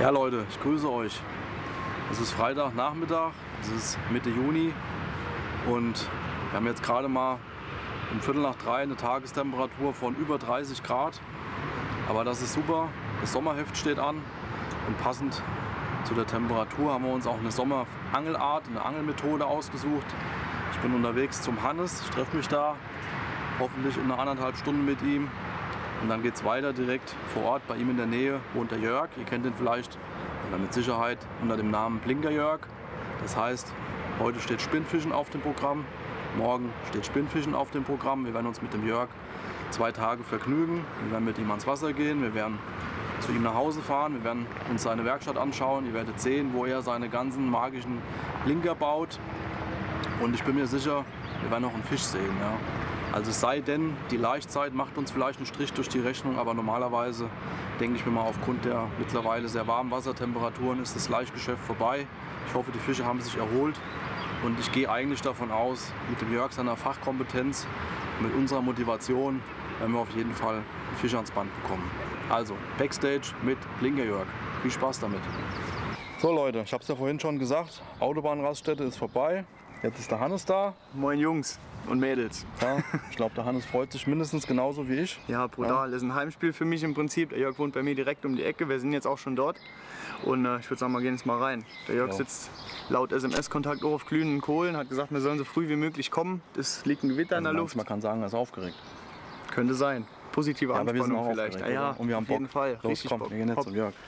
Ja Leute, ich grüße euch. Es ist Freitagnachmittag, es ist Mitte Juni und wir haben jetzt gerade mal um 2:45 eine Tagestemperatur von über 30 Grad. Aber das ist super, das Sommerheft steht an und passend zu der Temperatur haben wir uns auch eine Sommerangelart, eine Angelmethode ausgesucht. Ich bin unterwegs zum Hannes, ich treffe mich da hoffentlich in einer 1,5 Stunden mit ihm. Und dann geht es weiter direkt vor Ort. Bei ihm in der Nähe wohnt der Jörg. Ihr kennt ihn vielleicht oder mit Sicherheit unter dem Namen Blinker Jörg. Das heißt, heute steht Spinnfischen auf dem Programm. Morgen steht Spinnfischen auf dem Programm. Wir werden uns mit dem Jörg 2 Tage vergnügen. Wir werden mit ihm ans Wasser gehen. Wir werden zu ihm nach Hause fahren. Wir werden uns seine Werkstatt anschauen. Ihr werdet sehen, wo er seine ganzen magischen Blinker baut. Und ich bin mir sicher, wir werden auch einen Fisch sehen. Ja. Also es sei denn, die Laichzeit macht uns vielleicht einen Strich durch die Rechnung, aber normalerweise denke ich mir mal, aufgrund der mittlerweile sehr warmen Wassertemperaturen ist das Laichgeschäft vorbei. Ich hoffe, die Fische haben sich erholt und ich gehe eigentlich davon aus, mit dem Jörg seiner Fachkompetenz, mit unserer Motivation, werden wir auf jeden Fall einen Fisch ans Band bekommen. Also Backstage mit Blinker Jörg. Viel Spaß damit. So Leute, ich habe es ja vorhin schon gesagt, Autobahnraststätte ist vorbei. Jetzt ist der Hannes da. Moin Jungs und Mädels. Ja, ich glaube, der Hannes freut sich mindestens genauso wie ich. Ja, brutal. Das ist ein Heimspiel für mich im Prinzip. Der Jörg wohnt bei mir direkt um die Ecke. Wir sind jetzt auch schon dort. Und ich würde sagen, wir gehen jetzt mal rein. Der Jörg sitzt laut SMS-Kontakt auch auf glühenden Kohlen, hat gesagt, wir sollen so früh wie möglich kommen. Es liegt ein Gewitter in der Luft. Man kann sagen, er ist aufgeregt. Könnte sein. Positive ja, Anspannung aber wir sind auch vielleicht. Ja, ja, und wir haben auf jeden Bock. Fall. Los, richtig komm, Bock. wir gehen jetzt zum Jörg.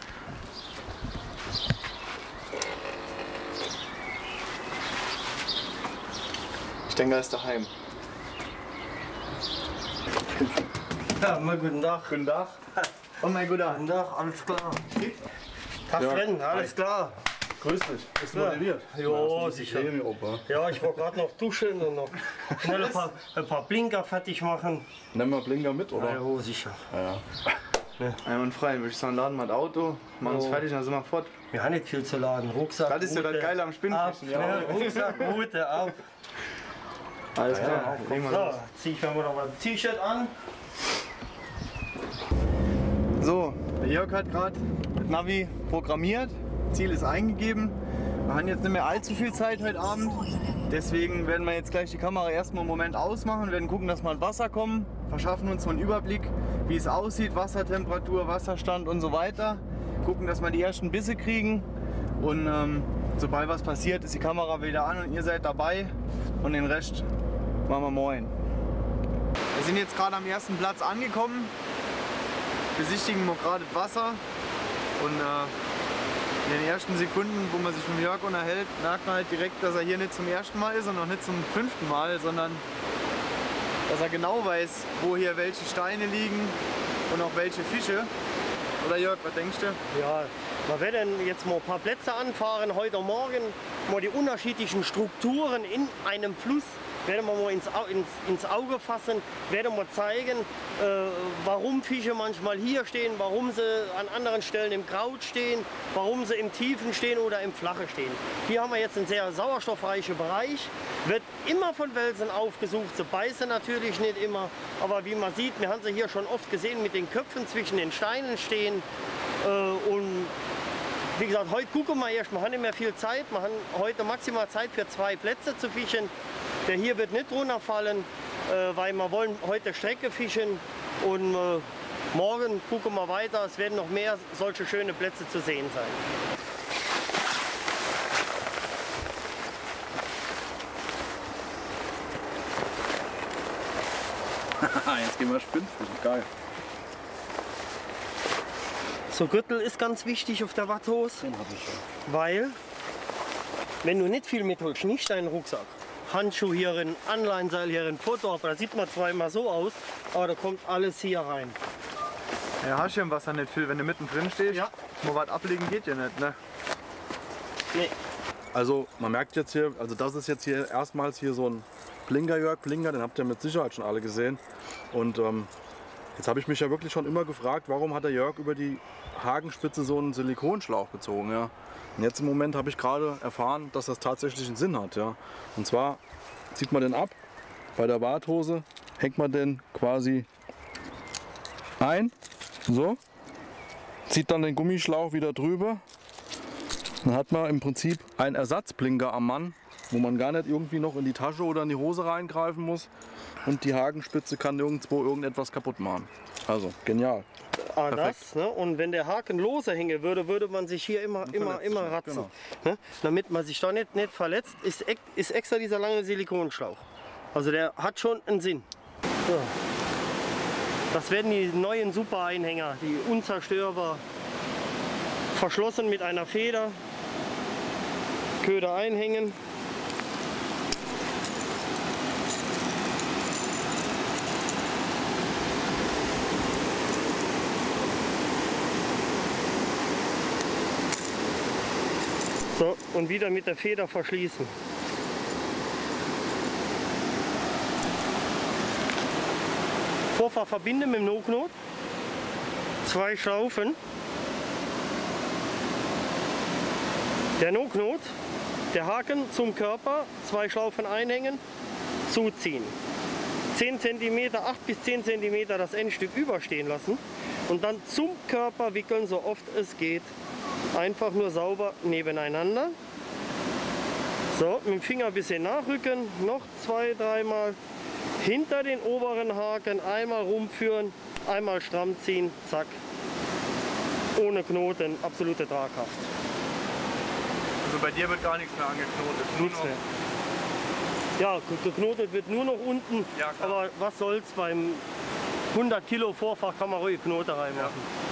Ich denke, er ist daheim. Ja, mal guten Tag. Guten Tag. Und mein guter. Guten Tag, alles klar. Tag Sven, alles klar. Grüß dich. Bist du motiviert? Ja, sicher. Opa. Ja, ich war gerade noch duschen und noch schnell ein paar Blinker fertig machen. Nehmen wir Blinker mit, oder? Ja, sicher. Ja. Einwandfrei, würde ich sagen, laden wir das Auto, machen uns fertig, dann sind wir fort. Wir haben nicht viel zu laden. Rucksack, Das ist ja das Rute, Geile am ab, Spinnfischen. Ja. Rucksack, Rute, ab. Alles klar, legen wir los. So, zieh ich mir mal noch mal ein T-Shirt an. So, der Jörg hat gerade das Navi programmiert, Ziel ist eingegeben. Wir haben jetzt nicht mehr allzu viel Zeit heute Abend, deswegen werden wir jetzt gleich die Kamera erstmal einen Moment ausmachen, werden gucken, dass wir an Wasser kommen, verschaffen uns so einen Überblick, wie es aussieht, Wassertemperatur, Wasserstand und so weiter. Gucken, dass wir die ersten Bisse kriegen und sobald was passiert, ist die Kamera wieder an und ihr seid dabei und den Rest machen wir morgen. Wir sind jetzt gerade am ersten Platz angekommen. Besichtigen wir gerade das Wasser und in den ersten Sekunden, wo man sich mit Jörg unterhält, merkt man halt direkt, dass er hier nicht zum ersten Mal ist und noch nicht zum 5. Mal, sondern dass er genau weiß, wo hier welche Steine liegen und auch welche Fische. Oder Jörg, was denkst du? Ja, wir werden jetzt mal ein paar Plätze anfahren, heute Morgen mal die unterschiedlichen Strukturen in einem Fluss werden wir mal ins Auge fassen, werden wir zeigen, warum Fische manchmal hier stehen, warum sie an anderen Stellen im Kraut stehen, warum sie im Tiefen stehen oder im Flache stehen. Hier haben wir jetzt einen sehr sauerstoffreichen Bereich, wird immer von Welsen aufgesucht, sie beißen natürlich nicht immer, aber wie man sieht, wir haben sie hier schon oft gesehen mit den Köpfen zwischen den Steinen stehen und wie gesagt, heute gucken wir erst, wir haben nicht mehr viel Zeit, wir haben heute maximal Zeit für 2 Plätze zu fischen. Der hier wird nicht runterfallen, weil wir wollen heute Strecke fischen und morgen gucken wir weiter. Es werden noch mehr solche schöne Plätze zu sehen sein. Jetzt gehen wir Spinnfischen, geil. So, Gürtel ist ganz wichtig auf der Watthose, weil wenn du nicht viel mitholst, nicht deinen Rucksack, Handschuh hierin, Anleinseil hierin, Foto, da sieht man zwar immer so aus, aber da kommt alles hier rein. Ja, hast du im Wasser nicht viel, wenn du mittendrin stehst. Ja. Mal was ablegen geht ja nicht, ne? Nee. Also man merkt jetzt hier, also das ist jetzt hier erstmals hier so ein Blinker Jörg Blinker, den habt ihr mit Sicherheit schon alle gesehen. Und jetzt habe ich mich ja wirklich schon immer gefragt, warum hat der Jörg über die Hakenspitze so einen Silikonschlauch gezogen, ja? Und jetzt im Moment habe ich gerade erfahren, dass das tatsächlich einen Sinn hat, ja? Und zwar zieht man den ab, bei der Warthose hängt man den quasi ein, so, zieht dann den Gummischlauch wieder drüber Dann hat man im Prinzip einen Ersatzblinker am Mann, wo man gar nicht irgendwie noch in die Tasche oder in die Hose reingreifen muss. Und die Hakenspitze kann nirgendwo irgendetwas kaputt machen. Also genial. Das, ne? Und wenn der Haken lose hängen würde, würde man sich hier immer ratzen. Genau. Ne? Damit man sich da nicht verletzt, ist extra dieser lange Silikonschlauch. Also der hat schon einen Sinn. So. Das werden die neuen Super-Einhänger, die unzerstörbar, verschlossen mit einer Feder, Köder einhängen. So, und wieder mit der Feder verschließen. Vorfach verbinden mit dem No-Knot. 2 Schlaufen. Der No-Knot, der Haken zum Körper, 2 Schlaufen einhängen, zuziehen. 10 cm, 8 bis 10 cm das Endstück überstehen lassen und dann zum Körper wickeln, so oft es geht. Einfach nur sauber nebeneinander. So, mit dem Finger ein bisschen nachrücken, noch 2-3 Mal hinter den oberen Haken, einmal rumführen, einmal stramm ziehen, zack. Ohne Knoten, absolute Tragkraft. Also bei dir wird gar nichts mehr angeknotet. Nichts mehr. Ja, geknotet wird nur noch unten, Ja, klar. aber was soll's, beim 100 Kilo Vorfach kann man ruhig Knoten reinmachen.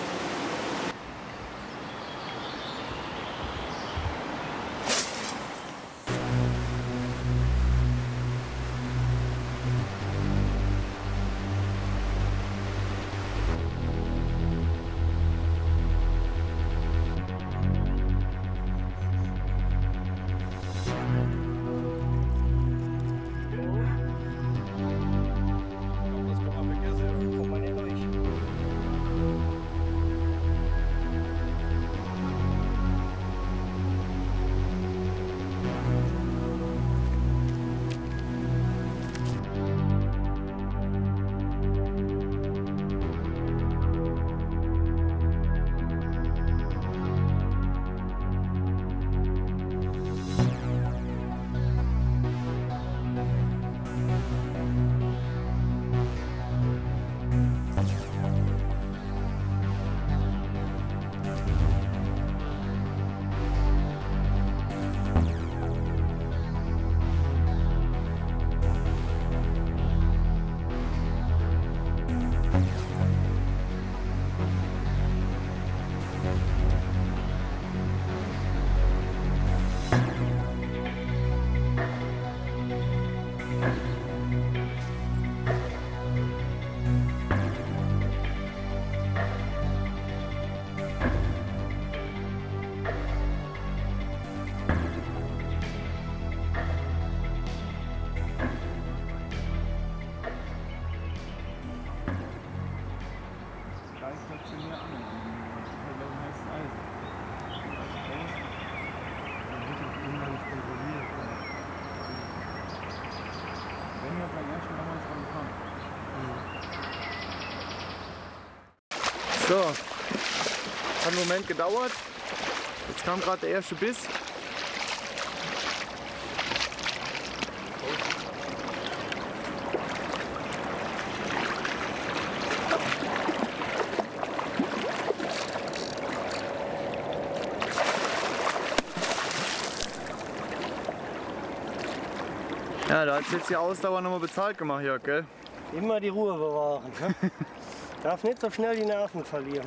So, hat einen Moment gedauert. Jetzt kam gerade der erste Biss. Ja, da hat jetzt die Ausdauer nochmal bezahlt gemacht, Jörg, gell? Immer die Ruhe bewahren. Ne? Darf nicht so schnell die Nerven verlieren.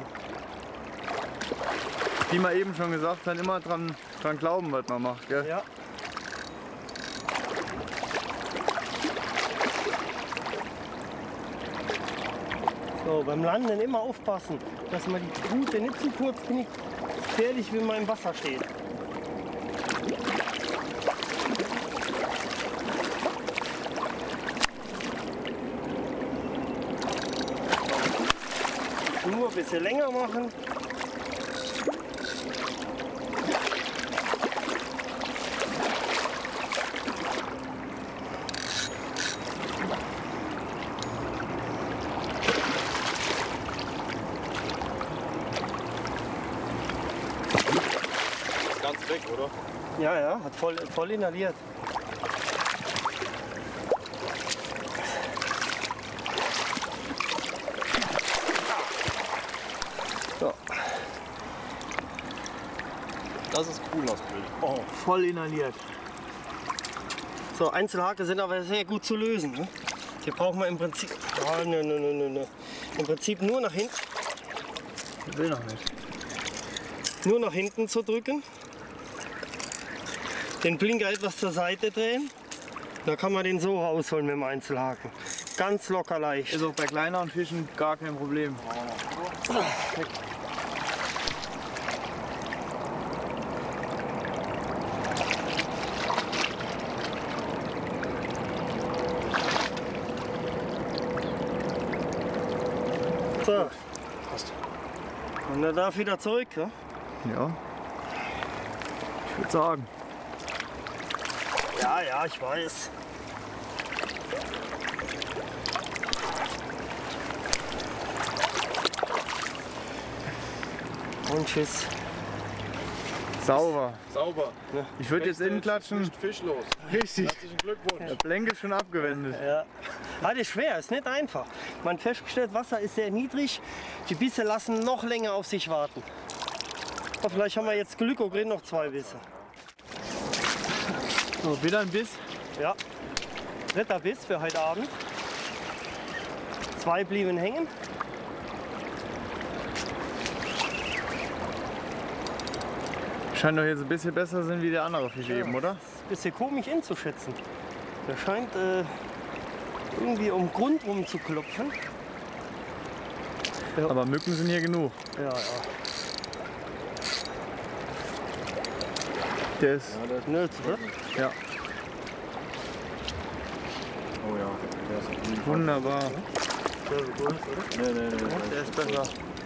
Wie man eben schon gesagt hat, immer dran glauben, was man macht, gell? Ja. So, beim Landen immer aufpassen, dass man die Rute nicht zu kurz knickt. Gefährlich, wenn man im Wasser steht. Nur ein bisschen länger machen. Ganz weg. Ja, ja, hat voll inhaliert. So. Das ist cool, das Bild. Oh, voll inhaliert. So, Einzelhaken sind aber sehr gut zu lösen. Ne? Hier brauchen wir im Prinzip, im Prinzip nur nach hinten. Ich will noch nicht. Nur nach hinten zu drücken. Den Blinker etwas zur Seite drehen. Da kann man den so rausholen mit dem Einzelhaken. Ganz locker leicht. Ist auch bei kleineren Fischen gar kein Problem. So. Und er darf wieder zurück. Ja? Ja. Ich würde sagen. Ja, ja, ich weiß. Und tschüss. Sauber. Sauber. Ich würde jetzt innen klatschen. Nicht fischlos. Richtig. Herzlichen Glückwunsch. Der Blenke ist schon abgewendet. Ja. Das ist schwer, ist nicht einfach. Man hat festgestellt, Wasser ist sehr niedrig. Die Bisse lassen noch länger auf sich warten. Aber vielleicht haben wir jetzt Glück und kriegen noch 2 Bisse. So, wieder ein Biss. Ja. Dritter Biss für heute Abend. 2 blieben hängen. Scheint doch jetzt ein bisschen besser sind wie der andere Fisch eben, oder? Bisschen komisch einzuschätzen. Der scheint irgendwie um Grund rum zu klopfen. Aber Mücken sind hier genug. Ja, ja. Der ist. Nöt, oder? Ja. Oh ja, der ist auf jeden Fall. Wunderbar. Nee. Der ist besser.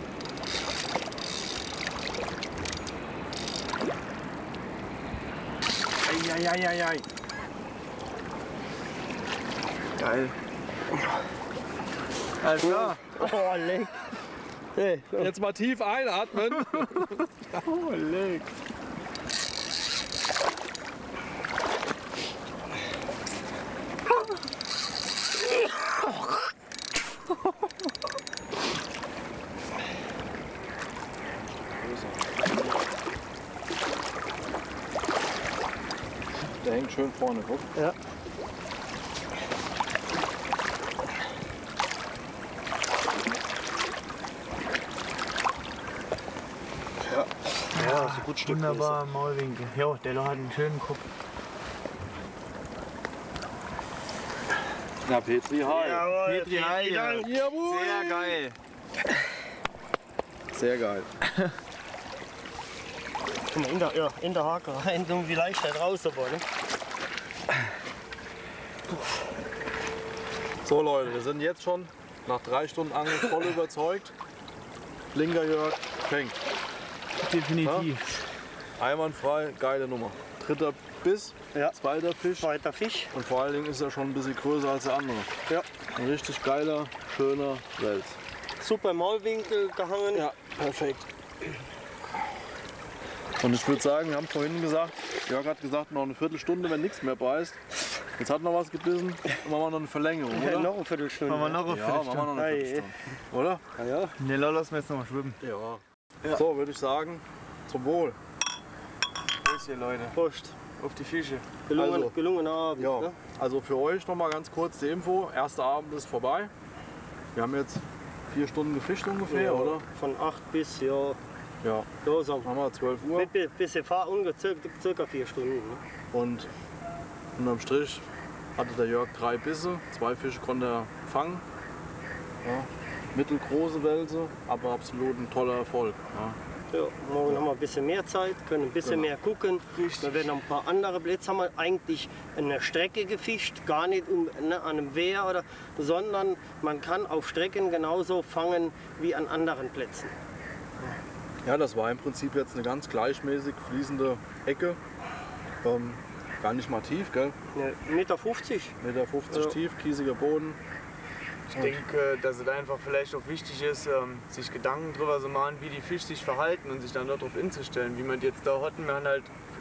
Eieieiei. Geil. Alles klar. Oh, leck. Hey, Jetzt mal tief einatmen. Oh, leck. Der hängt schön vorne, guck. ja. Ja, so gut Stück. Wunderbar Maulwinkel. Jo, der hat einen schönen Kopf. Na, Petri, hi. Jawohl, Petri, hi. vielen Dank. Jawohl. Sehr geil. Sehr geil. Guck mal, in der Hake rein, so wie leicht halt raus, aber, ne? So Leute, wir sind jetzt schon nach 3 Stunden Angeln voll überzeugt. Blinker Jörg fängt. Definitiv. Einwandfrei, geile Nummer. 3. Biss, Ja. 2. Fisch Zweiter Fisch. und vor allen Dingen ist er schon ein bisschen größer als der andere. Ja. Ein richtig geiler, schöner Wels. Super Maulwinkel gehangen. Ja, perfekt. Und ich würde sagen, wir haben vorhin gesagt, Jörg hat gesagt, noch eine Viertelstunde, wenn nichts mehr beißt. Jetzt hat noch was gebissen, dann machen wir noch eine Verlängerung, Ja, oder? noch eine Viertelstunde. Machen wir noch eine Ja, machen wir noch eine Ei. Viertelstunde. Oder? Ja. Ne, lassen wir jetzt noch mal schwimmen. Ja. So, würde ich sagen, zum Wohl. Prost hier, Leute. Prost. Auf die Fische. Also. Gelungener Abend. Ja, Ne? also für euch noch mal ganz kurz die Info. Erster Abend ist vorbei. Wir haben jetzt 4 Stunden gefischt ungefähr, Ja, oder? Von 8 bis, ja, Ja. ja so. Haben wir 12 Uhr. Bis Fahr ungefähr circa 4 Stunden. Ne? Und unterm Strich hatte der Jörg 3 Bisse. 2 Fische konnte er fangen. Ja. Mittelgroße Welse, aber absolut ein toller Erfolg. Ja. Ja, morgen haben wir ein bisschen mehr Zeit, können ein bisschen Genau. mehr gucken. Wir werden noch ein paar andere Plätze haben wir eigentlich eine Strecke gefischt, gar nicht an einem Wehr, sondern man kann auf Strecken genauso fangen wie an anderen Plätzen. Ja, das war im Prinzip jetzt eine ganz gleichmäßig fließende Ecke. Gar nicht mal tief, gell? 1,50 Meter. 1,50 Meter Ja. tief, kiesiger Boden. Ich denke, dass es einfach vielleicht auch wichtig ist, sich Gedanken darüber zu machen, wie die Fische sich verhalten und sich dann darauf einzustellen. Wie man jetzt da hatten, wir haben halt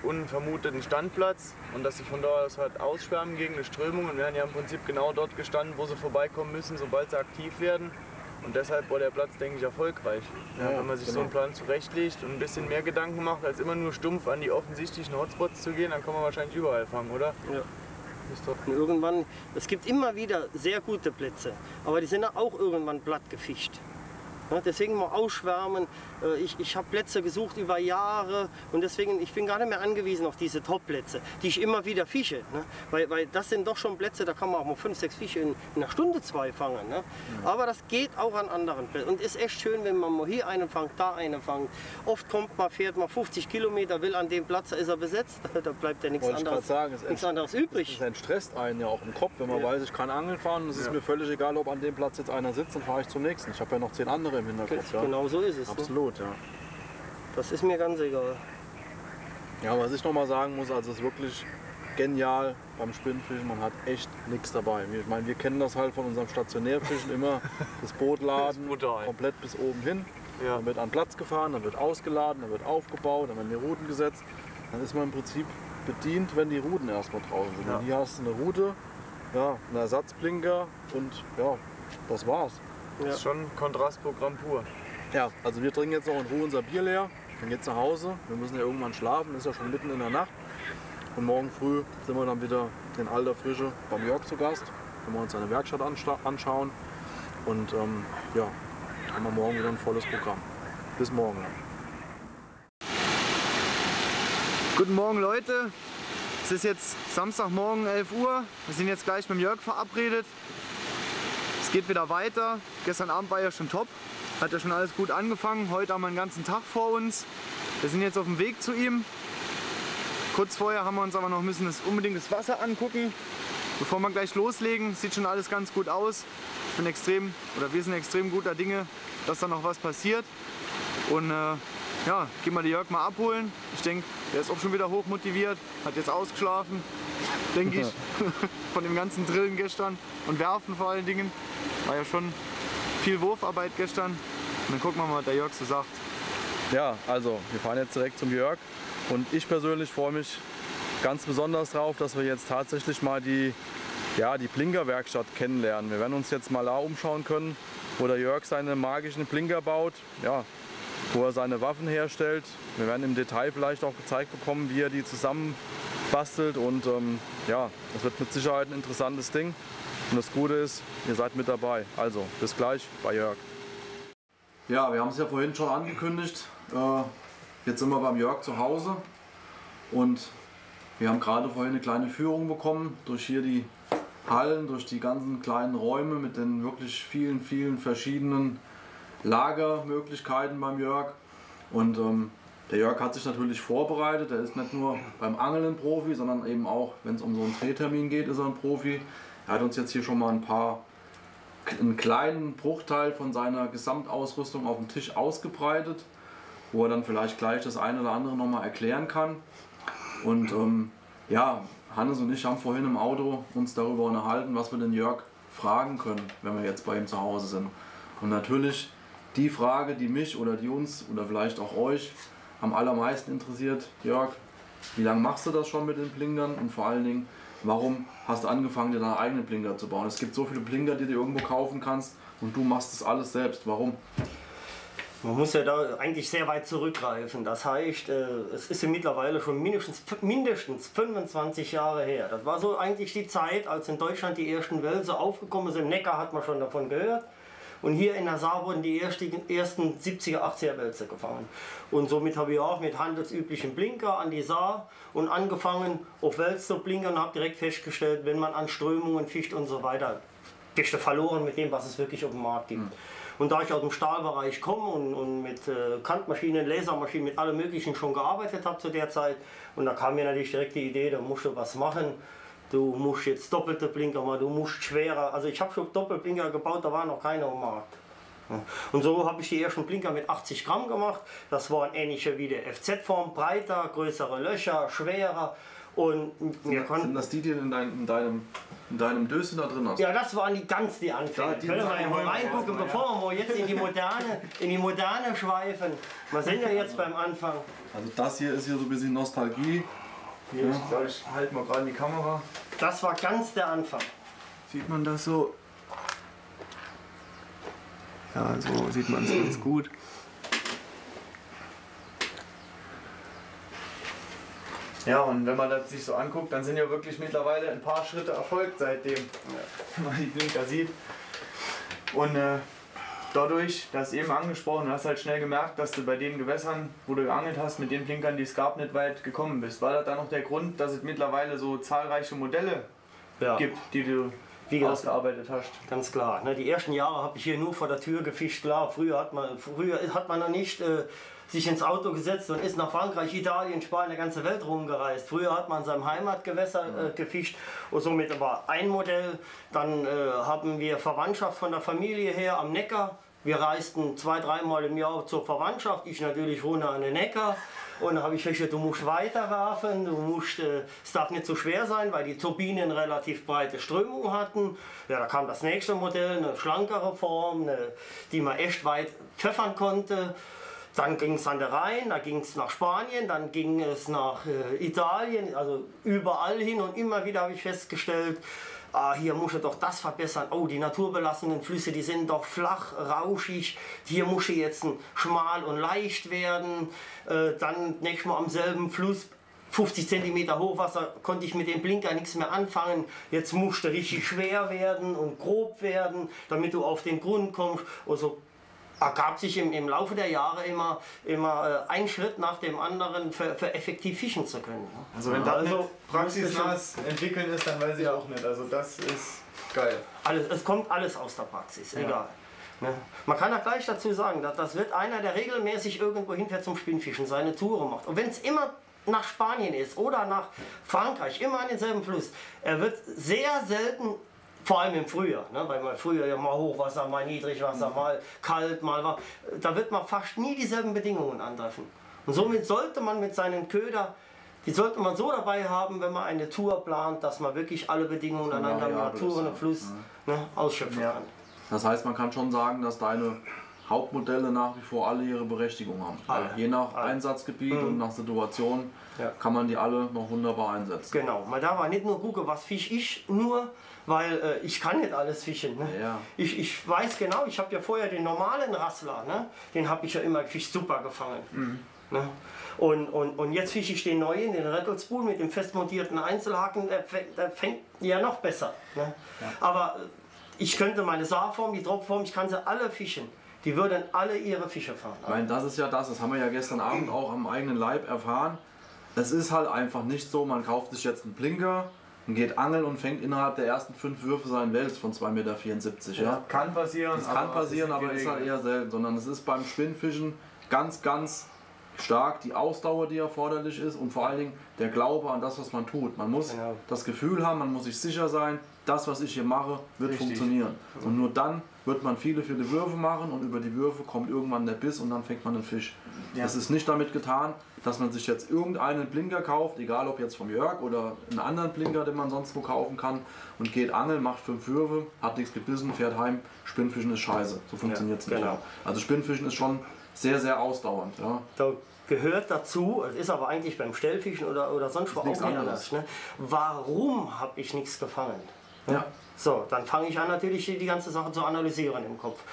unvermuteten Standplatz und dass sie von dort aus halt ausschwärmen gegen eine Strömung und werden ja im Prinzip genau dort gestanden, wo sie vorbeikommen müssen, sobald sie aktiv werden. Und deshalb war der Platz, denke ich, erfolgreich. Ja, wenn man sich so einen Plan zurechtlegt und ein bisschen mehr Gedanken macht, als immer nur stumpf an die offensichtlichen Hotspots zu gehen, dann kann man wahrscheinlich überall fangen, oder? Ja. Und irgendwann, es gibt immer wieder sehr gute Plätze, aber die sind auch irgendwann platt gefischt. Ja, deswegen mal ausschwärmen. Ich habe Plätze gesucht über Jahre und deswegen, ich bin gar nicht mehr angewiesen auf diese Top-Plätze, die ich immer wieder fische. Ne? Weil das sind doch schon Plätze, da kann man auch mal 5, 6 Fische in einer Stunde 2 fangen. Ne? Aber das geht auch an anderen Plätzen und ist echt schön, wenn man mal hier einen fangt, da einen fangt. Oft fährt man 50 Kilometer, will an dem Platz, da ist er besetzt, da bleibt ja nichts anderes übrig. Das entstresst einen ja auch im Kopf, wenn man weiß, ich kann Angeln fahren, es ist mir völlig egal, ob an dem Platz jetzt einer sitzt, dann fahre ich zum nächsten. Ich habe ja noch 10 andere im Hinterkopf. Ja. Genau so ist es. Absolut, ja. Das ist mir ganz egal. Ja, was ich noch mal sagen muss, also es ist wirklich genial beim Spinnfischen, man hat echt nichts dabei. Ich meine, wir kennen das halt von unserem Stationärfischen immer, das Boot laden, komplett bis oben hin, dann wird an Platz gefahren, dann wird ausgeladen, dann wird aufgebaut, dann werden die Routen gesetzt, dann ist man im Prinzip bedient, wenn die Routen erstmal draußen sind. Ja. Und hier hast du eine Route, ja, einen Ersatzblinker und ja, das war's. Das ist schon ein Kontrastprogramm pur. Ja, also wir trinken jetzt noch in Ruhe unser Bier leer, dann geht's nach Hause. Wir müssen ja irgendwann schlafen, ist ja schon mitten in der Nacht. Und morgen früh sind wir dann wieder in alter Frische beim Jörg zu Gast. Können wir uns seine Werkstatt anschauen. Und ja, haben wir morgen wieder ein volles Programm. Bis morgen. Guten Morgen Leute, es ist jetzt Samstagmorgen 11 Uhr. Wir sind jetzt gleich mit dem Jörg verabredet. Es geht wieder weiter. Gestern Abend war ja schon top. Hat ja schon alles gut angefangen. Heute haben wir einen ganzen Tag vor uns. Wir sind jetzt auf dem Weg zu ihm. Kurz vorher haben wir uns aber noch unbedingt das Wasser angucken. Bevor wir gleich loslegen, sieht schon alles ganz gut aus. Wir sind extrem guter Dinge, dass da noch was passiert. Und ja, gehen wir den Jörg mal abholen. Ich denke, der ist auch schon wieder hoch motiviert, hat jetzt ausgeschlafen, denke ich, von dem ganzen Drillen gestern und Werfen vor allen Dingen. War ja schon viel Wurfarbeit gestern. Und dann gucken wir mal, was der Jörg so sagt. Ja, also wir fahren jetzt direkt zum Jörg und ich persönlich freue mich ganz besonders darauf, dass wir jetzt tatsächlich mal die Blinkerwerkstatt kennenlernen. Wir werden uns jetzt mal da umschauen können, wo der Jörg seine magischen Blinker baut, ja, wo er seine Waffen herstellt. Wir werden im Detail vielleicht auch gezeigt bekommen, wie er die zusammen bastelt und ja, das wird mit Sicherheit ein interessantes Ding. Und das Gute ist, ihr seid mit dabei. Also, bis gleich bei Jörg. Ja, wir haben es ja vorhin schon angekündigt. Jetzt sind wir beim Jörg zu Hause und wir haben gerade vorhin eine kleine Führung bekommen durch hier die Hallen, durch die ganzen kleinen Räume mit den wirklich vielen verschiedenen Lagermöglichkeiten beim Jörg. Und der Jörg hat sich natürlich vorbereitet. Er ist nicht nur beim Angeln ein Profi, sondern eben auch, wenn es um so einen Drehtermin geht, ist er ein Profi. Er hat uns jetzt hier schon mal einen kleinen Bruchteil von seiner Gesamtausrüstung auf dem Tisch ausgebreitet, wo er dann vielleicht gleich das eine oder andere noch mal erklären kann. Und ja, Hannes und ich haben vorhin im Auto uns darüber unterhalten, was wir den Jörg fragen können, wenn wir jetzt bei ihm zu Hause sind. Und natürlich die Frage, die mich oder die uns oder vielleicht auch euch am allermeisten interessiert: Jörg, wie lange machst du das schon mit den Blinkern und vor allen Dingen, warum hast du angefangen, dir deine eigenen Blinker zu bauen? Es gibt so viele Blinker, die du irgendwo kaufen kannst und du machst das alles selbst. Warum? Man muss ja da eigentlich sehr weit zurückgreifen. Das heißt, es ist ja mittlerweile schon mindestens 25 Jahre her. Das war so eigentlich die Zeit, als in Deutschland die ersten Wälse aufgekommen sind. Im Neckar hat man schon davon gehört. Und hier in der Saar wurden die ersten 70er, 80er Wälse gefangen. Und somit habe ich auch mit handelsüblichen Blinker an die Saar und angefangen auf Wälse zu blinkern und habe direkt festgestellt, wenn man an Strömungen fischt und so weiter, bist du verloren mit dem, was es wirklich auf dem Markt gibt. Und da ich aus dem Stahlbereich komme und mit Kantmaschinen, Lasermaschinen, mit allem Möglichen schon gearbeitet habe zu der Zeit, und da kam mir natürlich direkt die Idee, da musst du was machen. Du musst jetzt doppelte Blinker machen, du musst schwerer. Also ich habe schon Doppelblinker gebaut, da war noch keiner am Markt. Und so habe ich die ersten Blinker mit 80 Gramm gemacht. Das waren ähnliche wie der FZ-Form, breiter, größere Löcher, schwerer. Und wir Sind konnten. das die in deinem Döschen da drin hast? Ja, das waren die Anfänge. Ja, die Können wir Sachen ja mal wollen wir reingucken, erstmal, bevor wir jetzt in die Moderne schweifen. Wir sind ja jetzt beim Anfang. Also das hier ist hier so ein bisschen Nostalgie. Ich halte mal gerade die Kamera. Das war ganz der Anfang. Sieht man das so? Ja, so sieht man es ganz gut. Ja, und wenn man das sich so anguckt, dann sind ja wirklich mittlerweile ein paar Schritte erfolgt seitdem, wenn man die Blinker sieht. Und dadurch, dass eben angesprochen, du hast halt schnell gemerkt, dass du bei den Gewässern, wo du geangelt hast, mit den Blinkern, die es gab, nicht weit gekommen bist. War das dann noch der Grund, dass es mittlerweile so zahlreiche Modelle gibt, die du ausgearbeitet hast? Ganz klar. Ne, die ersten Jahre habe ich hier nur vor der Tür gefischt. Klar, früher hat man noch nicht sich ins Auto gesetzt und ist nach Frankreich, Italien, Spanien, der ganze Welt rumgereist. Früher hat man in seinem Heimatgewässer gefischt und somit war ein Modell. Dann haben wir Verwandtschaft von der Familie her am Neckar. Wir reisten 2-3 Mal im Jahr zur Verwandtschaft. Ich natürlich wohne an der Neckar. Und dann habe ich festgestellt, du musst weiterwerfen, es darf nicht so schwer sein, weil die Turbinen relativ breite Strömung hatten. Ja, da kam das nächste Modell, eine schlankere Form, die man echt weit pfeffern konnte. Dann ging es an der Rhein, da ging es nach Spanien, dann ging es nach Italien, also überall hin und immer wieder habe ich festgestellt, hier muss ich doch das verbessern. Oh, die naturbelassenen Flüsse, die sind doch flach, rauschig. Hier muss ich jetzt schmal und leicht werden. Dann nächstes Mal am selben Fluss, 50 cm Hochwasser, konnte ich mit dem Blinker nichts mehr anfangen. Jetzt musste richtig schwer werden und grob werden, damit du auf den Grund kommst. Also ergab sich im Laufe der Jahre immer ein Schritt nach dem anderen für effektiv fischen zu können. Also wenn das nicht praxisnahes Entwickeln ist, dann weiß ich auch nicht. Also das ist geil. Es kommt alles aus der Praxis, egal. Ne? Man kann auch gleich dazu sagen, dass das wird einer, der regelmäßig irgendwo hinfährt zum Spinnfischen, seine Touren macht. Und wenn es immer nach Spanien ist oder nach Frankreich, immer an denselben Fluss, er wird sehr selten, vor allem im Frühjahr, ne? Weil man früher ja mal Hochwasser, mal Niedrigwasser, mal kalt, mal warm, da wird man fast nie dieselben Bedingungen antreffen. Und somit sollte man mit seinen Köder, die sollte man so dabei haben, wenn man eine Tour plant, dass man wirklich alle Bedingungen an einem Natur und Fluss ausschöpfen kann. Das heißt, man kann schon sagen, dass deine Hauptmodelle nach wie vor alle ihre Berechtigung haben. Je nach Einsatzgebiet und nach Situation kann man die alle noch wunderbar einsetzen. Genau, man darf aber nicht nur gucken, was fische ich nur, weil ich kann nicht alles fischen. Ne? Ja. Ich weiß genau, ich habe ja vorher den normalen Rassler, ne? Den habe ich ja immer gefischt, super gefangen. Ne? Und jetzt fische ich den neuen, den Rattlespoon mit dem festmontierten Einzelhaken, der fängt ja noch besser. Ne? Ja. Aber ich könnte meine Saarform, die Dropform, ich kann sie alle fischen. Die würden alle ihre Fische fangen. Ich meine, das ist ja das haben wir ja gestern Abend auch am eigenen Leib erfahren. Es ist halt einfach nicht so, man kauft sich jetzt einen Blinker und geht angeln und fängt innerhalb der ersten 5 Würfe seinen Wels von 2,74 Meter. Ja? Kann passieren. Das kann passieren, aber ist halt eher selten. Sondern es ist beim Spinnfischen ganz, ganz stark die Ausdauer, die erforderlich ist und vor allen Dingen der Glaube an das, was man tut. Man muss das Gefühl haben, man muss sich sicher sein, das, was ich hier mache, wird funktionieren. Und nur dann wird man viele, viele Würfe machen und über die Würfe kommt irgendwann der Biss und dann fängt man den Fisch. Es ist nicht damit getan, dass man sich jetzt irgendeinen Blinker kauft, egal ob jetzt vom Jörg oder einen anderen Blinker, den man sonst wo kaufen kann, und geht angeln, macht 5 Würfe, hat nichts gebissen, fährt heim, Spinnfischen ist scheiße. So funktioniert es nicht. Genau. Also Spinnfischen ist schon sehr, sehr ausdauernd. Ja. Da gehört dazu, es ist aber eigentlich beim Stellfischen oder sonst wo auch nicht anders. Ne? Warum habe ich nichts gefangen? Ja. So, dann fange ich an natürlich die ganze Sache zu analysieren im Kopf.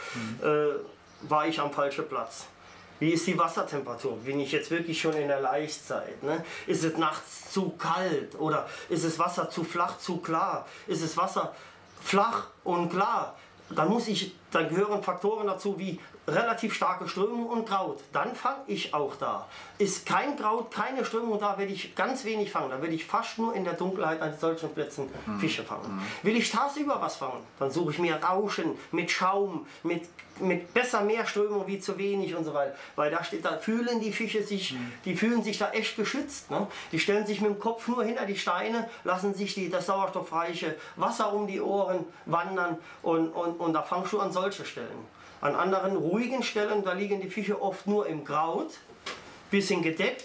War ich am falschen Platz? Wie ist die Wassertemperatur? Bin ich jetzt wirklich schon in der Laichzeit? Ne? Ist es nachts zu kalt oder ist das Wasser zu flach, zu klar? Ist das Wasser flach und klar? Dann gehören Faktoren dazu wie relativ starke Strömung und Kraut. Dann fange ich auch da. Ist kein Kraut, keine Strömung da, werde ich ganz wenig fangen. Da werde ich fast nur in der Dunkelheit an solchen Plätzen Fische fangen. Will ich tagsüber was fangen, dann suche ich mir Rauschen mit Schaum, mit besser mehr Strömung wie zu wenig und so weiter. Weil da fühlen die Fische sich, die fühlen sich da echt geschützt. Ne? Die stellen sich mit dem Kopf nur hinter die Steine, lassen sich das sauerstoffreiche Wasser um die Ohren wandern und da fangst du an solche Stellen. An anderen ruhigen Stellen, da liegen die Fische oft nur im Kraut, bisschen gedeckt,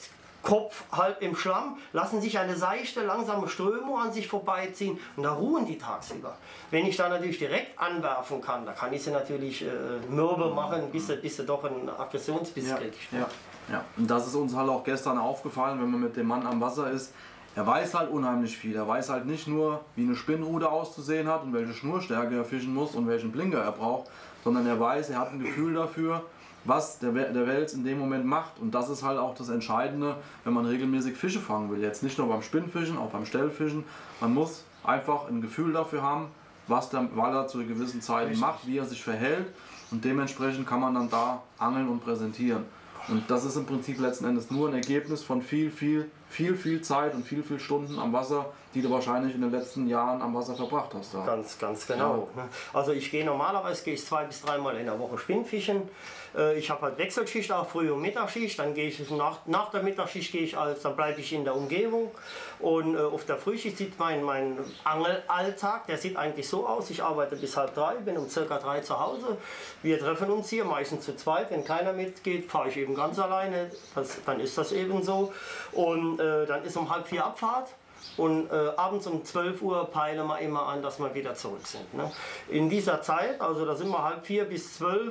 Kopf halb im Schlamm, lassen sich eine seichte, langsame Strömung an sich vorbeiziehen und da ruhen die tagsüber. Wenn ich da natürlich direkt anwerfen kann, da kann ich sie natürlich mürbe machen, bis sie doch einen Aggressionsbiss kriegt. Ja, und das ist uns halt auch gestern aufgefallen, wenn man mit dem Mann am Wasser ist. Er weiß halt unheimlich viel. Er weiß halt nicht nur, wie eine Spinnrute auszusehen hat und welche Schnurstärke er fischen muss und welchen Blinker er braucht, sondern er weiß, er hat ein Gefühl dafür, was der Wels in dem Moment macht. Und das ist halt auch das Entscheidende, wenn man regelmäßig Fische fangen will. Jetzt nicht nur beim Spinnfischen, auch beim Stellfischen. Man muss einfach ein Gefühl dafür haben, was der Waller zu gewissen Zeiten macht, wie er sich verhält. Und dementsprechend kann man dann da angeln und präsentieren. Und das ist im Prinzip letzten Endes nur ein Ergebnis von viel Zeit und viel Stunden am Wasser, die du wahrscheinlich in den letzten Jahren am Wasser verbracht hast. Da. Ganz genau. Ja. Also ich gehe normalerweise 2 bis 3 Mal in der Woche Spinnfischen. Ich habe halt Wechselschicht, auch Früh- und Mittagsschicht. Dann gehe ich nach der Mittagsschicht dann bleibe ich in der Umgebung. Und auf der Frühschicht sieht mein Angelalltag, der sieht eigentlich so aus. Ich arbeite bis 2:30, bin um ca. 3 zu Hause. Wir treffen uns hier meistens zu zweit. Wenn keiner mitgeht, fahre ich eben ganz alleine. Dann ist das eben so. Und dann ist um 3:30 Abfahrt. Und abends um 12 Uhr peilen wir immer an, dass wir wieder zurück sind. Ne? In dieser Zeit, also da sind wir 3:30 bis 12,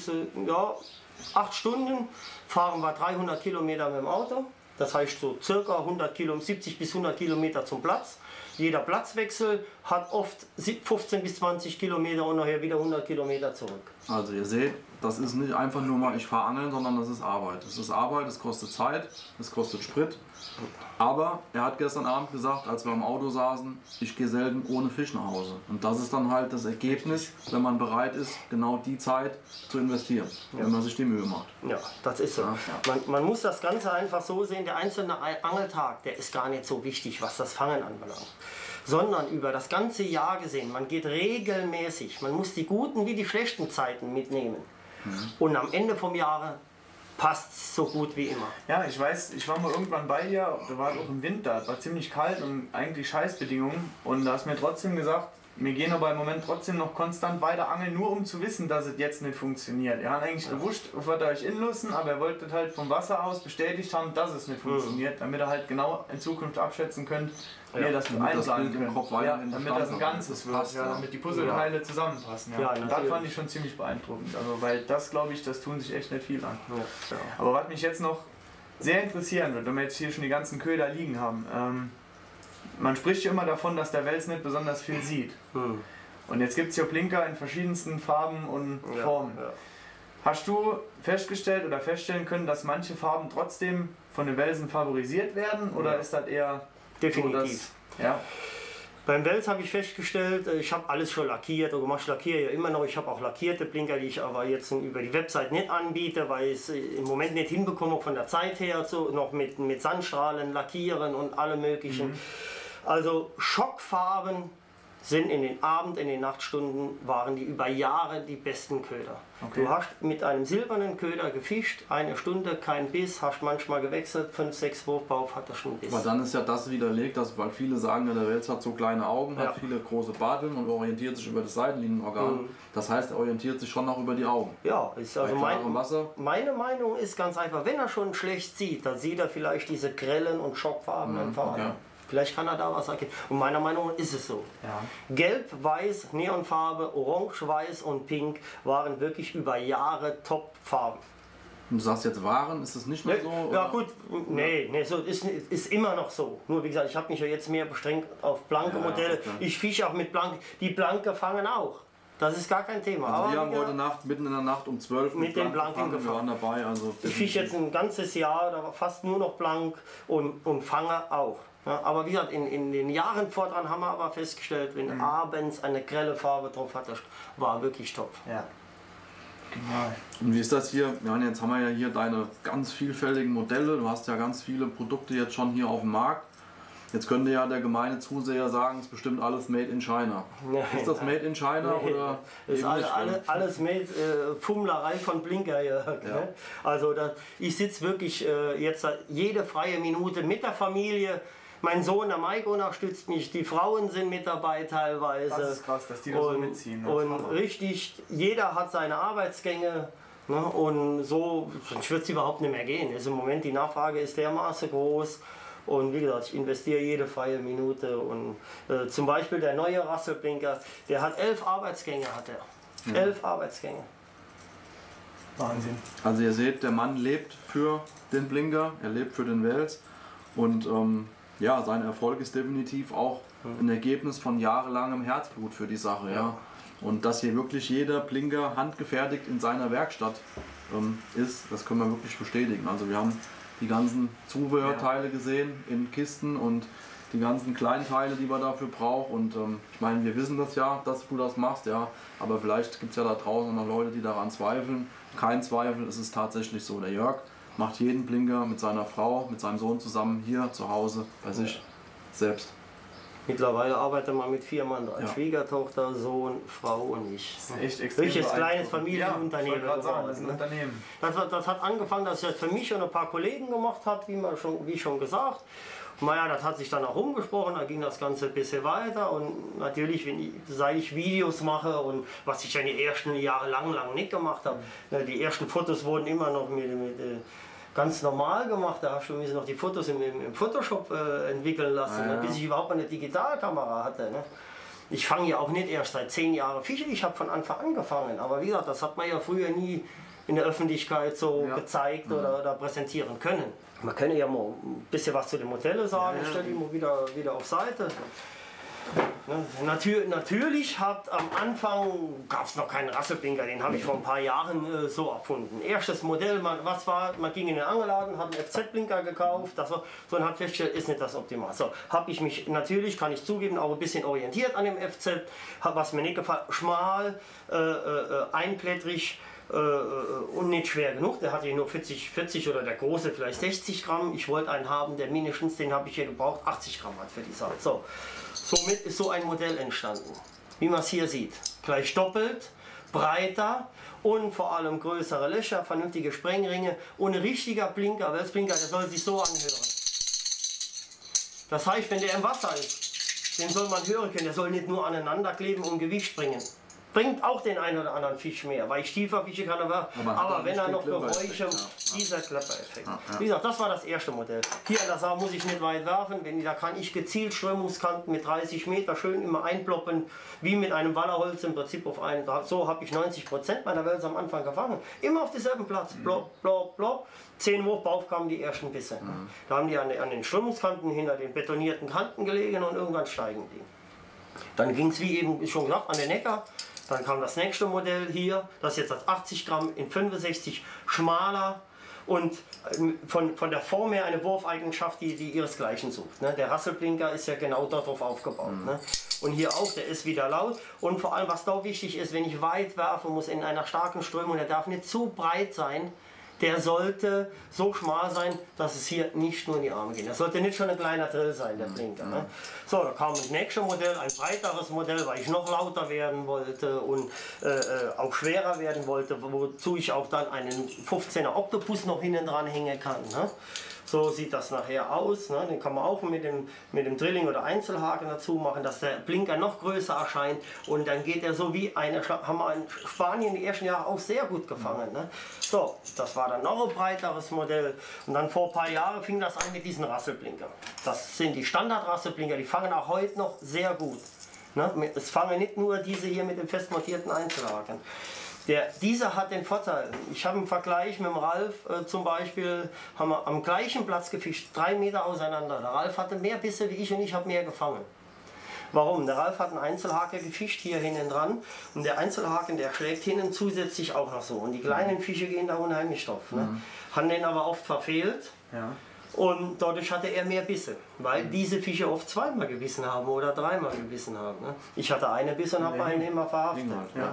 8 Stunden, fahren wir 300 Kilometer mit dem Auto. Das heißt so circa 70 bis 100 Kilometer zum Platz. Jeder Platzwechsel hat oft 15 bis 20 Kilometer und nachher wieder 100 Kilometer zurück. Also ihr seht, das ist nicht einfach nur mal ich fahre angeln, sondern das ist Arbeit. Das ist Arbeit, es kostet Zeit, es kostet Sprit. Aber er hat gestern Abend gesagt, als wir im Auto saßen, ich gehe selten ohne Fisch nach Hause. Und das ist dann halt das Ergebnis, wenn man bereit ist, genau die Zeit zu investieren, wenn man sich die Mühe macht. Ja, das ist so. Ja. Man muss das Ganze einfach so sehen, der einzelne Angeltag, der ist gar nicht so wichtig, was das Fangen anbelangt. Sondern über das ganze Jahr gesehen, man geht regelmäßig, man muss die guten wie die schlechten Zeiten mitnehmen. Und am Ende vom Jahre passt es so gut wie immer. Ja, ich weiß, ich war mal irgendwann bei dir, da war auch im Winter, es war ziemlich kalt und eigentlich Scheißbedingungen. Und da hast du mir trotzdem gesagt, wir gehen aber im Moment trotzdem noch konstant weiter angeln, nur um zu wissen, dass es jetzt nicht funktioniert. Er hat eigentlich gewusst, auf was er euch inlassen, aber er wollte halt vom Wasser aus bestätigt haben, dass es nicht funktioniert, damit er halt genau in Zukunft abschätzen könnt, wie ihr das einplanen könnt. Damit das ein Ganzes wird, damit die Puzzleteile zusammenpassen. Ja. Und das fand ich schon ziemlich beeindruckend, also, weil das, glaube ich, das tun sich echt nicht viel an. Ja. Aber was mich jetzt noch sehr interessieren wird, wenn wir jetzt hier schon die ganzen Köder liegen haben, man spricht ja immer davon, dass der Wels nicht besonders viel sieht. Und jetzt gibt es ja Blinker in verschiedensten Farben und Formen. Ja. Hast du festgestellt oder feststellen können, dass manche Farben trotzdem von den Welsen favorisiert werden? Oder ist das eher definitiv? So, dass, Beim Wels habe ich festgestellt, ich habe alles schon lackiert oder gemacht, ich lackiere ja immer noch. Ich habe auch lackierte Blinker, die ich aber jetzt über die Website nicht anbiete, weil ich es im Moment nicht hinbekomme von der Zeit her, so noch mit Sandstrahlen lackieren und alle möglichen. Also Schockfarben sind in den in den Nachtstunden, waren die über Jahre die besten Köder. Okay. Du hast mit einem silbernen Köder gefischt, 1 Stunde, kein Biss, hast manchmal gewechselt, 5, 6 Wurfbauf hat er schon Biss. Aber dann ist ja das widerlegt, weil viele sagen, ja, der Wels hat so kleine Augen, hat viele große Barteln und orientiert sich über das Seitenlinienorgan. Das heißt, er orientiert sich schon noch über die Augen. Ja, ist also meine Meinung ist ganz einfach, wenn er schon schlecht sieht, dann sieht er vielleicht diese grellen und schockfarbenen Farben. Okay. Vielleicht kann er da was erkennen. Und meiner Meinung nach ist es so. Ja. Gelb, Weiß, Neonfarbe, Orange, Weiß und Pink waren wirklich über Jahre Top-Farben. Du sagst jetzt waren, ist das nicht mehr so? Ja gut, nee, so ist immer noch so. Nur wie gesagt, ich habe mich ja jetzt mehr beschränkt auf blanke Modelle. Okay. Ich fische auch mit blank, die blanke fangen auch. Das ist gar kein Thema. Also wir haben heute Nacht, mitten in der Nacht um 12 mit den Blanken gefangen. Dabei, also ich fische jetzt ein ganzes Jahr, da war fast nur noch blank und fange auch. Ja, aber wie gesagt, in den Jahren vordran haben wir aber festgestellt, wenn abends eine grelle Farbe drauf hat, das war wirklich top. Ja. Genial. Und wie ist das hier? Ja, jetzt haben wir ja hier deine ganz vielfältigen Modelle. Du hast ja ganz viele Produkte jetzt schon hier auf dem Markt. Jetzt könnte ja der gemeine Zuseher sagen, es ist bestimmt alles made in China. Nein, ist das made in China oder? Ist alles made, Fummlerei von Blinker hier. Ja. Also ich sitze wirklich jetzt jede freie Minute mit der Familie. Mein Sohn, der Mike, unterstützt mich, die Frauen sind mit dabei teilweise. Das ist krass, dass die das so mitziehen. Und richtig, jeder hat seine Arbeitsgänge Ne? Und so, sonst wird es überhaupt nicht mehr gehen. Also im Moment die Nachfrage ist dermaßen groß. Und wie gesagt, ich investiere jede freie Minute. Und zum Beispiel der neue Rasselblinker, der hat 11 Arbeitsgänge. Hat er. 11 Arbeitsgänge. Wahnsinn. Also ihr seht, der Mann lebt für den Blinker, er lebt für den Wels. Und ja, sein Erfolg ist definitiv auch ein Ergebnis von jahrelangem Herzblut für die Sache. Ja. Und dass hier wirklich jeder Blinker handgefertigt in seiner Werkstatt ist, das können wir wirklich bestätigen. Also wir haben die ganzen Zubehörteile gesehen in Kisten und die ganzen Kleinteile, die man dafür braucht. Und ich meine, wir wissen das ja, dass du das machst, ja. Aber vielleicht gibt es ja da draußen noch Leute, die daran zweifeln. Kein Zweifel, es ist tatsächlich so. Der Jörg macht jeden Blinker mit seiner Frau, mit seinem Sohn zusammen hier zu Hause bei sich selbst. Mittlerweile arbeitet man mit 4 Mann, als Schwiegertochter, Sohn, Frau und ich. Das ist echt extrem. Richtiges kleines Familienunternehmen. Ja, sagen, das ist ein Unternehmen. Das hat angefangen, dass ich das für mich und ein paar Kollegen gemacht habe, wie schon gesagt. Naja, das hat sich dann auch rumgesprochen, da ging das Ganze ein bisschen weiter. Und natürlich, seit ich Videos mache und was ich ja die ersten Jahre lang nicht gemacht habe, die ersten Fotos wurden immer noch mit ganz normal gemacht. Da hast du noch die Fotos im Photoshop entwickeln lassen, bis ich überhaupt eine Digitalkamera hatte. Ne? Ich fange ja auch nicht erst seit 10 Jahren Fische, ich habe von Anfang an angefangen. Aber wie gesagt, das hat man ja früher nie in der Öffentlichkeit so gezeigt oder präsentieren können. Man könnte ja mal ein bisschen was zu den Modellen sagen, ich stelle die mal wieder auf Seite. Natürlich hat am Anfang gab es noch keinen Rasselblinker, den habe ich vor ein paar Jahren so erfunden. Erstes Modell, man ging in den Angelladen, hat einen FZ-Blinker gekauft, und hat festgestellt, ist nicht das Optimal. So habe ich mich natürlich, kann ich zugeben, auch ein bisschen orientiert an dem FZ, was mir nicht gefallen, schmal, einblättrig. Und nicht schwer genug, der hatte nur 40 oder der große vielleicht 60 Gramm. Ich wollte einen haben, der mindestens, den habe ich hier gebraucht, 80 Gramm hat für die Sache. So, somit ist so ein Modell entstanden, wie man es hier sieht. Gleich doppelt, breiter und vor allem größere Löcher, vernünftige Sprengringe und ein richtiger Blinker, Welsblinker, der soll sich so anhören. Das heißt, wenn der im Wasser ist, den soll man hören können, der soll nicht nur aneinander kleben und Gewicht bringen. Bringt auch den einen oder anderen Fisch mehr, weil ich tiefer fische kann, aber wenn er noch Geräusche, dieser Klappereffekt. Wie gesagt, das war das erste Modell. Hier an der Sau muss ich nicht weit werfen, da kann ich gezielt Strömungskanten mit 30 Meter schön immer einploppen, wie mit einem Wallerholz im Prinzip auf einen. So habe ich 90% meiner Wälse am Anfang gefangen. Immer auf demselben Platz, plopp, plopp, plopp. 10 Uhr auf kamen die ersten Bisse. Da haben die an den Strömungskanten hinter den betonierten Kanten gelegen und irgendwann steigen die. Dann ging es, wie eben schon gesagt, an den Neckar. Dann kam das nächste Modell hier, das ist jetzt das 80 Gramm in 65 schmaler und von der Form her eine Wurfeigenschaft, die ihresgleichen sucht. Ne? Der Rasselblinker ist ja genau darauf aufgebaut. Ne? Und hier auch, der ist wieder laut und vor allem, was da wichtig ist, wenn ich weit werfe, muss in einer starken Strömung, der darf nicht zu breit sein. Der sollte so schmal sein, dass es hier nicht nur in die Arme geht. Das sollte nicht schon ein kleiner Drill sein, der Blinker. Ne? So, da kam das nächste Modell, ein breiteres Modell, weil ich noch lauter werden wollte und auch schwerer werden wollte, wozu ich auch dann einen 15er Oktopus noch hinten dran hängen kann. Ne? So sieht das nachher aus. Ne? Den kann man auch mit dem Drilling oder Einzelhaken dazu machen, dass der Blinker noch größer erscheint. Und dann geht er so wie eine, haben wir in Spanien die ersten Jahre auch sehr gut gefangen. Ne? So, das war dann noch ein breiteres Modell. Und dann vor ein paar Jahren fing das an mit diesen Rasselblinker. Das sind die Standard-Rasselblinker, die fangen auch heute noch sehr gut. Ne? Es fangen nicht nur diese hier mit dem fest montierten Einzelhaken. Dieser hat den Vorteil, ich habe im Vergleich mit dem Ralf zum Beispiel, haben wir am gleichen Platz gefischt, 3 Meter auseinander. Der Ralf hatte mehr Bisse wie ich und ich habe mehr gefangen. Warum? Der Ralf hat einen Einzelhaken gefischt, hier hinten dran, und der Einzelhaken, der schlägt hinten zusätzlich auch noch so. Und die kleinen Fische gehen da unheimlich drauf. Ne? Haben den aber oft verfehlt. Ja. Und dadurch hatte er mehr Bisse, weil diese Fische oft 2-mal gebissen haben oder 3-mal gebissen haben. Ne? Ich hatte eine Biss und habe einen immer verhaftet. Ja.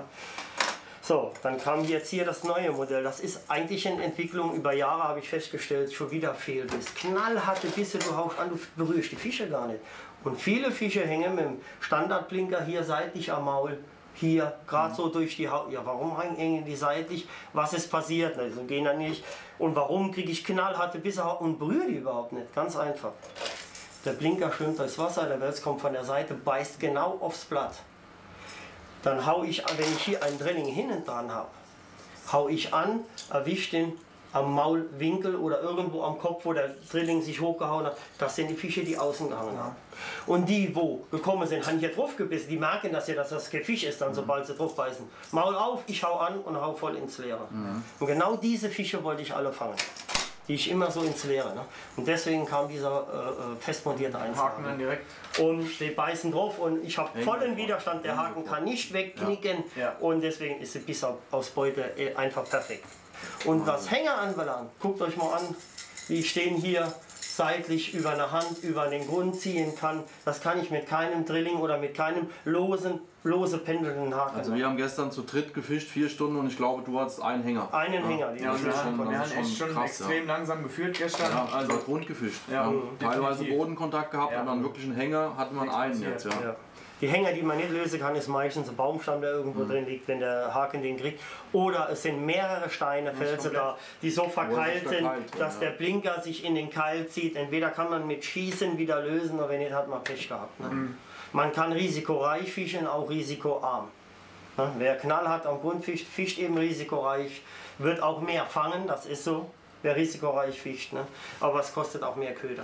So, dann kam jetzt hier das neue Modell. Das ist eigentlich in Entwicklung. Über Jahre habe ich festgestellt, schon wieder Fehlbiss. Knallharte Bisse, du haust an, du berührst die Fische gar nicht. Und viele Fische hängen mit dem Standardblinker hier seitlich am Maul. Hier, gerade so durch die Haut. Ja, warum hängen die seitlich? Was ist passiert? Also gehen da nicht. Und warum kriege ich knallharte Bisse und berühre die überhaupt nicht? Ganz einfach. Der Blinker schwimmt durchs Wasser, der Wels kommt von der Seite, beißt genau aufs Blatt. Dann hau ich, wenn ich hier ein Drilling hinten dran habe, hau ich an, erwische den am Maulwinkel oder irgendwo am Kopf, wo der Drilling sich hochgehauen hat. Das sind die Fische, die außen gehangen haben. Und die, wo gekommen sind, haben hier drauf gebissen. Die merken das ja, dass das kein Fisch ist, dann, sobald sie drauf beißen. Maul auf, ich hau an und hau voll ins Leere. Und genau diese Fische wollte ich alle fangen. Die ich immer so ins Leere. Ne? Und deswegen kam dieser festmontierte Haken dann direkt. Und die beißen drauf und ich habe vollen Widerstand. Der Haken kann nicht wegknicken und deswegen ist die Bissausbeute einfach perfekt. Und was Hänger anbelangt, guckt euch mal an, die stehen hier seitlich über eine Hand, über den Grund ziehen kann. Das kann ich mit keinem Drilling oder mit keinem lose pendelnden Haken. Also wir haben gestern zu dritt gefischt, 4 Stunden und ich glaube, du hattest einen Hänger. Einen Hänger. Ja, wir haben echt schon krass, extrem langsam geführt gestern. Ja, also Grund gefischt. Ja, teilweise definitiv. Bodenkontakt gehabt und dann wirklich einen Hänger hat man einen jetzt. Ja. Ja. Die Hänger, die man nicht lösen kann, ist meistens ein Baumstamm, der irgendwo drin liegt, wenn der Haken den kriegt. Oder es sind mehrere Steine, Felsen da, die so verkeilt sind, dass der Blinker sich in den Keil zieht. Entweder kann man mit Schießen wieder lösen, oder wenn nicht, hat man Pech gehabt. Ne? Man kann risikoreich fischen, auch risikoarm. Ne? Wer Knall hat am Grund fischt, fischt eben risikoreich, wird auch mehr fangen, das ist so, wer risikoreich fischt. Ne? Aber es kostet auch mehr Köder.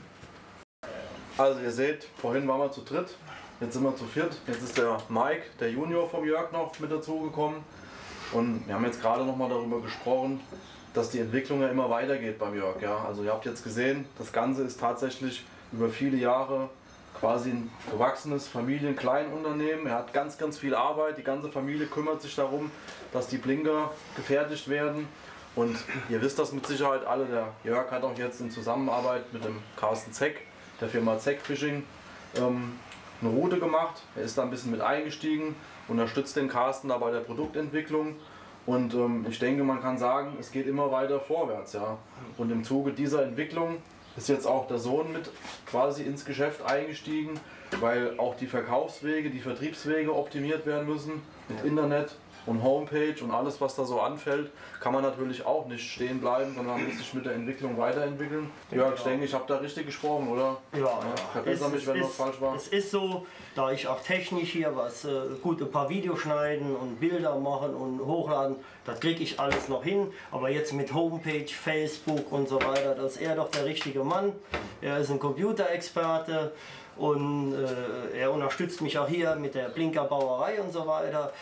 Also ihr seht, vorhin waren wir zu dritt. Jetzt sind wir zu viert. Jetzt ist der Mike, der Junior vom Jörg, noch mit dazugekommen. Und wir haben jetzt gerade noch mal darüber gesprochen, dass die Entwicklung ja immer weitergeht beim Jörg. Ja? Also ihr habt jetzt gesehen, das Ganze ist tatsächlich über viele Jahre quasi ein gewachsenes Familien-Kleinunternehmen. Er hat ganz, ganz viel Arbeit. Die ganze Familie kümmert sich darum, dass die Blinker gefertigt werden. Und ihr wisst das mit Sicherheit alle. Der Jörg hat auch jetzt in Zusammenarbeit mit dem Carsten Zeck, der Firma Zeck Fishing, eine Route gemacht. Er ist da ein bisschen mit eingestiegen, unterstützt den Carsten da bei der Produktentwicklung und ich denke, man kann sagen, es geht immer weiter vorwärts. Ja. Und im Zuge dieser Entwicklung ist jetzt auch der Sohn mit quasi ins Geschäft eingestiegen, weil auch die Verkaufswege, die Vertriebswege optimiert werden müssen mit Internet und Homepage und alles, was da so anfällt, kann man natürlich auch nicht stehen bleiben, sondern muss sich mit der Entwicklung weiterentwickeln. Ja, ich denke, ich habe da richtig gesprochen, oder? Ja, verbessere mich, wenn das falsch war. Es ist so, da ich auch technisch hier was, gut ein paar Videos schneiden und Bilder machen und hochladen, das kriege ich alles noch hin. Aber jetzt mit Homepage, Facebook und so weiter, das ist er doch der richtige Mann. Er ist ein Computerexperte. Und er unterstützt mich auch hier mit der Blinkerbauerei und so weiter.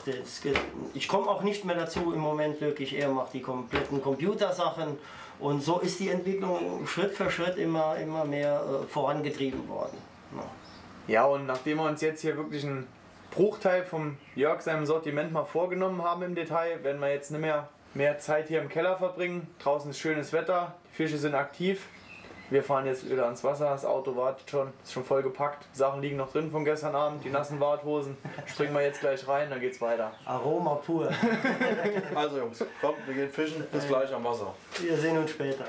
Ich komme auch nicht mehr dazu im Moment wirklich. Er macht die kompletten Computersachen. Und so ist die Entwicklung Schritt für Schritt immer mehr vorangetrieben worden. Ja, und nachdem wir uns jetzt hier wirklich einen Bruchteil vom Jörg seinem Sortiment mal vorgenommen haben im Detail, werden wir jetzt nicht mehr Zeit hier im Keller verbringen. Draußen ist schönes Wetter, die Fische sind aktiv. Wir fahren jetzt wieder ans Wasser, das Auto wartet schon, ist schon voll gepackt. Die Sachen liegen noch drin von gestern Abend, die nassen Warthosen. Springen wir jetzt gleich rein, dann geht's weiter. Aroma pur. Also Jungs, kommt, wir gehen fischen, bis gleich am Wasser. Wir sehen uns später.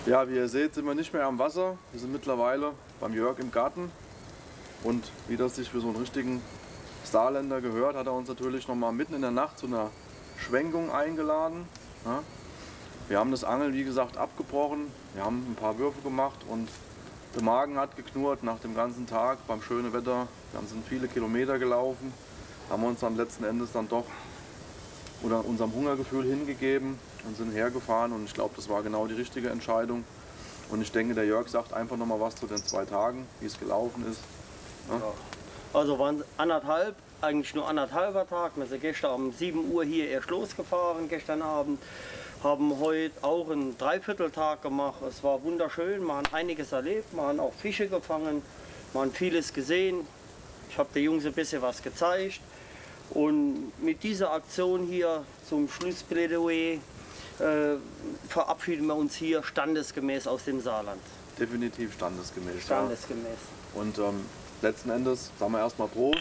Ja, wie ihr seht, sind wir nicht mehr am Wasser. Wir sind mittlerweile beim Jörg im Garten. Und wie das sich für so einen richtigen Saarländer gehört, hat er uns natürlich noch mal mitten in der Nacht zu einer Schwenkung eingeladen. Ja. Wir haben das Angeln, wie gesagt, abgebrochen. Wir haben ein paar Würfe gemacht und der Magen hat geknurrt nach dem ganzen Tag beim schönen Wetter. Wir sind viele Kilometer gelaufen, haben uns dann letzten Endes dann doch oder unserem Hungergefühl hingegeben und sind hergefahren. Und ich glaube, das war genau die richtige Entscheidung. Und ich denke, der Jörg sagt einfach noch mal was zu den 2 Tagen, wie es gelaufen ist. Ja. Ja. Also waren anderthalb, eigentlich nur anderthalber Tag. Wir sind gestern um 7 Uhr hier erst losgefahren, gestern Abend. Haben heute auch einen Dreivierteltag gemacht. Es war wunderschön, wir haben einiges erlebt, wir haben auch Fische gefangen, wir haben vieles gesehen. Ich habe den Jungs ein bisschen was gezeigt. Und mit dieser Aktion hier zum Schlussplädoyer verabschieden wir uns hier standesgemäß aus dem Saarland. Definitiv standesgemäß. Standesgemäß. Ja. Und letzten Endes sagen wir erstmal Prost.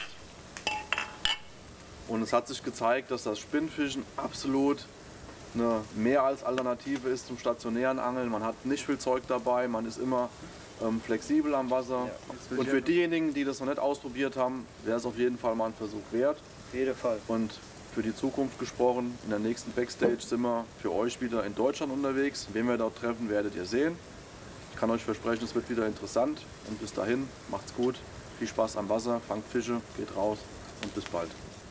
Und es hat sich gezeigt, dass das Spinnfischen absolut eine mehr als Alternative ist zum stationären Angeln. Man hat nicht viel Zeug dabei, man ist immer flexibel am Wasser. Ja, und für diejenigen, die das noch nicht ausprobiert haben, wäre es auf jeden Fall mal ein Versuch wert. Auf jeden Fall. Und für die Zukunft gesprochen, in der nächsten Backstage sind wir für euch wieder in Deutschland unterwegs. Wen wir dort treffen, werdet ihr sehen. Ich kann euch versprechen, es wird wieder interessant. Und bis dahin, macht's gut, viel Spaß am Wasser, fangt Fische, geht raus und bis bald.